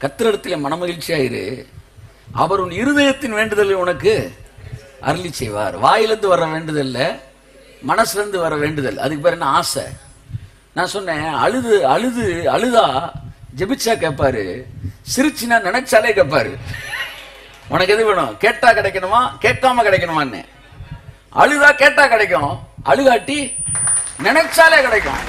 கர்த்தரிடத்திலே மனமகிழ்ச்சியாயிரு, அவர் உன் இருதயத்தின் வேண்டுதலை உனக்கு அருளி செய்வார். வாயிலிருந்து வர வேண்டுதல், மனசுல இருந்து வர வேண்டுதல், அதுக்கு பேர் என்ன? ஆசை. நான் சொன்னேன், அழுதா ஜெபிச்சா கேட்பாரு, சிரிச்சுனா நினைச்சாலே கேட்பாரு. உனக்கு எது வேணும்? கேட்டா கிடைக்கணுமா, கேட்காம கிடைக்கணுமான்னு. அழுதா கேட்டா கிடைக்கும், அழுகாட்டி நினைச்சாலே கிடைக்கும்.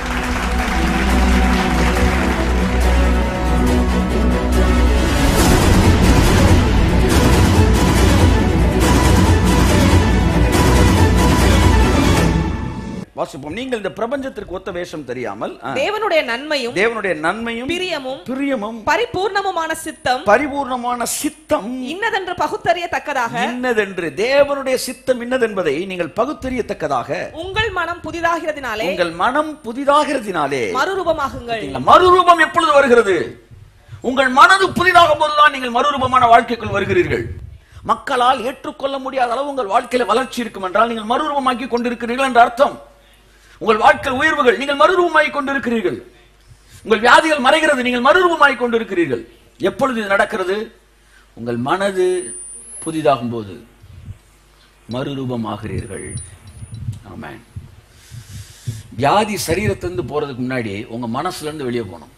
வாசிப்போம். நீங்கள் இந்த பிரபஞ்சத்திற்கு ஒத்த வேஷம் தெரியாமல் தேவனுடைய நன்மையும் பிரியமும் பரிபூர்ணமுமான சித்தம் இன்னதென்று பகுத்தறியத்தக்கதாக, இன்னதென்று தேவனுடைய சித்தம் இன்னதென்பதை நீங்கள் பகுத்தறியத்தக்கதாக உங்கள் மனம் புதிதாகிறதினாலே மறுரூபமாகுங்கள். மறுரூபம் எப்பொழுது வருகிறது? உங்கள் மனது புதிதாகும் போதுதான் நீங்கள் மறுரூபமான வாழ்க்கைக்குள் வருகிறீர்கள். மக்களால் ஏற்றுக்கொள்ள முடியாத அளவு உங்கள் வாழ்க்கையில வளர்ச்சி இருக்கும் என்றால் நீங்கள் மறுரூபமாக்கி கொண்டிருக்கிறீர்கள் என்ற அர்த்தம். உங்கள் வாழ்க்கை உயர்வுகள், நீங்கள் மறுரூபமாகிக் கொண்டிருக்கிறீர்கள். உங்கள் வியாதிகள் மறைகிறது, நீங்கள் மறுரூபமாகிக் கொண்டிருக்கிறீர்கள். எப்பொழுது இது நடக்கிறது? உங்கள் மனது புதிதாகும் போது மறுரூபமாகிறீர்கள். ஆமென். வியாதி சரீரத்திலிருந்து போறதுக்கு முன்னாடி உங்க மனசுல இருந்து வெளியே போகணும்.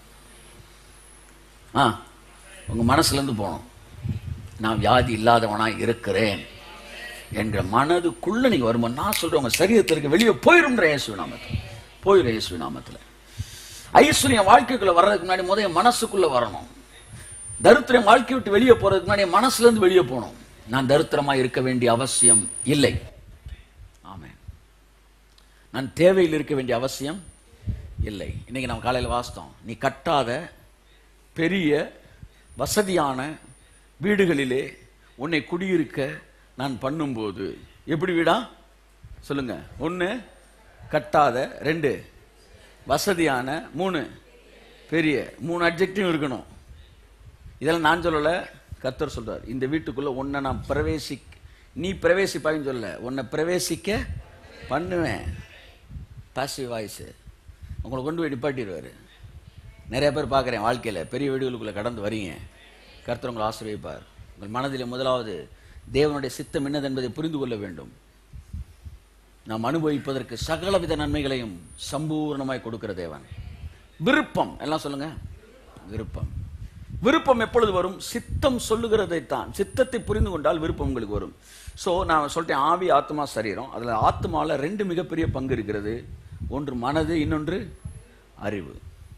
உங்க மனசுல இருந்து போகணும். நான் வியாதி இல்லாதவனா இருக்கிறேன் என்ற மனதுக்குள்ள நீங்க வரும்போது, நான் சொல்றேன், உங்க சரீரத்திற்கு வெளியே போயிடும்ன்ற இயேசு நாமத்தில். ஐஸ்வர்யம் வாழ்க்கைக்குள்ள வர்றதுக்கு முன்னாடி முதல்ல மனசுக்குள்ள வரணும். தரித்திரம் வாழ்க்கை விட்டு வெளியே போறதுக்கு முன்னாடி மனசுல இருந்து வெளியே போகணும். நான் தரித்திரமா இருக்க வேண்டிய அவசியம் இல்லை. ஆமென். நான் தேவையில் இருக்க வேண்டிய அவசியம் இல்லை. இன்னைக்கு நம்ம காலையில் வாசித்தோம், நீ கட்டாத பெரிய வசதியான வீடுகளிலே உன்னை குடியிருக்க நான் பண்ணும்போது, எப்படி வீடா சொல்லுங்க? 1 கட்டாத, 2 வசதியான, 3 பெரிய. 3 அட்ஜெக்டிவ் இருக்கணும். இதெல்லாம் நான் சொல்லல, கர்த்தர் சொல்றார். இந்த வீட்டுக்குள்ள உன்னை நான் நீ பிரவேசிப்பாயின்னு சொல்லல, உன்னை பிரவேசிக்க பண்ணுவேன். பாசிவ் வாய்ஸ் உங்களை கொண்டு போய் நிப்பாட்டிடுவாரு. நிறைய பேர் பார்க்குறேன் வாழ்க்கையில் பெரிய வீடுகளுக்குள்ள கடந்து வரீங்க. கர்த்தர் உங்களை ஆசீர்வதிப்பார். உங்கள் மனதில் முதலாவது தேவனுடைய சித்தம் என்னது என்பதை புரிந்து கொள்ள வேண்டும். நாம் அனுபவிப்பதற்கு சகலவித நன்மைகளையும் சம்பூர்ணமாய் கொடுக்கிற தேவன். விருப்பம், எல்லாம் சொல்லுங்க. விருப்பம் எப்பொழுது வரும்? சித்தம் சொல்லுகிறதைத்தான். சித்தத்தை புரிந்து கொண்டால் விருப்பம் உங்களுக்கு வரும். ஸோ நான் சொல்லிட்டேன், ஆவி, ஆத்மா, சரீரம். அதில் ஆத்மாவில் 2 மிகப்பெரிய பங்கு இருக்கிறது. ஒன்று மனது, இன்னொன்று அறிவு.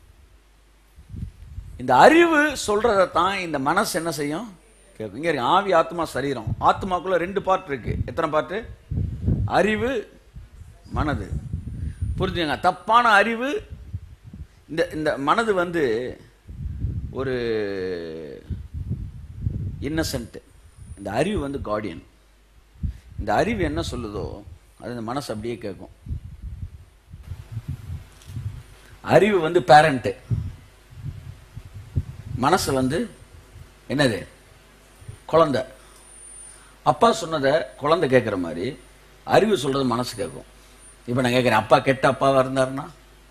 இந்த அறிவு சொல்றதைத்தான் இந்த மனசு என்ன செய்யும்? கேட்கும். இங்க இருக்கு, ஆவி, ஆத்மா, சரீரம். ஆத்மாக்குள்ள 2 பார்ட் இருக்கு. எத்தனை பார்ட்? அறிவு, மனது. புரிஞ்சுங்க. தப்பான அறிவு, இந்த மனது ஒரு இன்னசென்ட். இந்த அறிவு கார்டியன். இந்த அறிவு என்ன சொல்லுதோ அது இந்த மனசு அப்படியே கேட்கும். அறிவு பேரண்ட், மனசு என்னது? குழந்தை. அப்பா சொன்னதை குழந்தை கேட்குற மாதிரி அறிவு சொல்றது மனசு கேட்கும். இப்போ நான் கேட்குறேன், அப்பா கெட்ட அப்பாவா இருந்தாருன்னா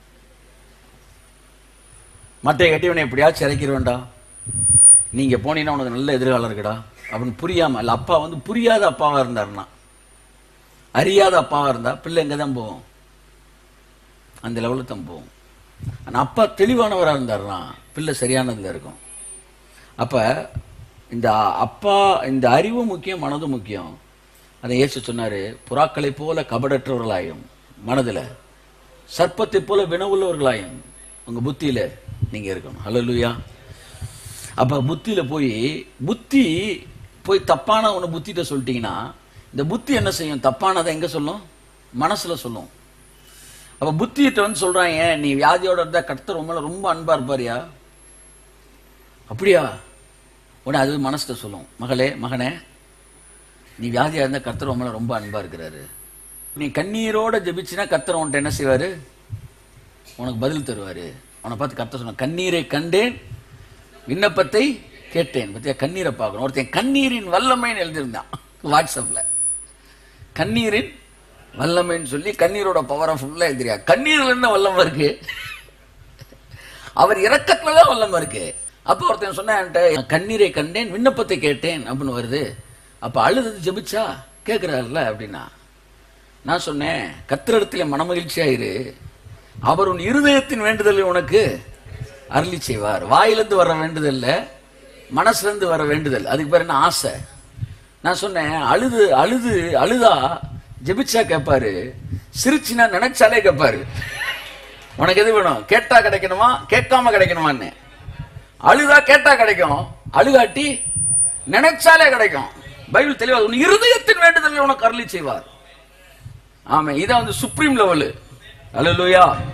மற்ற கட்டிவனை எப்படியாச்சும் இறக்கிற வேண்டாம், நீங்க போனீங்கன்னா உனக்கு நல்ல எதிர்காலம் இருக்குடா அப்படின்னு புரியாம, இல்லை அப்பா புரியாத அப்பாவா இருந்தாருன்னா, அறியாத அப்பாவா இருந்தா பிள்ளை எங்கே தான் போகும்? அந்த லெவலுக்கு தான் போகும். ஆனால் அப்பா தெளிவானவராக இருந்தாருன்னா பிள்ளை சரியானதுல இருக்கும். அப்ப இந்த அப்பா, இந்த அறிவு முக்கியம், மனதும் முக்கியம். அதை இயேசு சொன்னாரு, புறாக்களை போல கபடற்றவர்களாயும் மனதில், சர்ப்பத்தை போல வினவுள்ளவர்களாயும் உங்க புத்தியில நீங்க இருக்கணும். ஹல்லேலூயா. அப்ப புத்தி போய் தப்பான ஒன்று புத்திட்ட சொல்லிட்டீங்கன்னா, இந்த புத்தி என்ன செய்யும்? தப்பானதை எங்க சொல்லும்? மனசுல சொல்லும். அப்ப புத்தியிட்ட சொல்றாங்க, நீ வியாதியோட இருந்தா கர்த்தர் உண்மையில ரொம்ப அன்பா இருப்பாரியா? அப்படியா? உடனே அது மனசுல சொல்லும், மகனே நீ வியாதியா இருந்தா கர்த்தர் உண்மையில ரொம்ப அன்பா இருக்கிறாரு. நீ கண்ணீரோட ஜெபிச்சினா கர்த்தர் உன்ட்ட என்ன செய்வாரு? உனக்கு பதில் தருவாரு. அவனை பார்த்து கர்த்தர் சொன்ன, கண்ணீரை கண்டேன், விண்ணப்பத்தை கேட்டேன். பத்தியா, கண்ணீரை பார்க்கணும். ஒருத்தன் கண்ணீரின் வல்லமைன்னு எழுதியிருந்தான் வாட்ஸ்அப்ல. கண்ணீரின் வல்லமைன்னு சொல்லி கண்ணீரோட பவரை ஃபுல்லா எழுதிரியா. கண்ணீர்ல என்ன வல்லமை இருக்கு? அவர் இரக்கத்துலதான் வல்லமை இருக்கு. அப்போ ஒருத்தன் சொன்னேன், கண்ணீரை கண்டேன் விண்ணப்பத்தை கேட்டேன் அப்படின்னு வருது. அப்ப அழுது ஜெபிச்சா கேட்கிறாருல்ல அப்படின்னா, நான் சொன்னேன், கர்த்தரிடத்திலே மனமகிழ்ச்சியாயிரு, அவர் உன் இருதயத்தின் வேண்டுதலை உனக்கு அருளி செய்வார். வாயிலிருந்து வர வேண்டுதல், மனசுல இருந்து வர வேண்டுதல், அதுக்கு பேர் என்ன? ஆசை. நான் சொன்னேன், அழுதா ஜெபிச்சா கேட்பாரு, சிரிச்சினா நினைச்சாலே கேட்பாரு. உனக்கு எது வேணும்? கேட்டா கிடைக்கணுமா, கேட்காம கிடைக்கணுமான்னு? அழுதா கேட்டா கிடைக்கும், அழுகாட்டி நினைச்சாலே கிடைக்கும். பைபிள் தெளிவா, உன் இருதயத்தின் வேண்டுதலை உனக்கு அருளி செய்வார். ஆமா, இதான் சுப்ரீம் லெவல். அல்லேலூயா.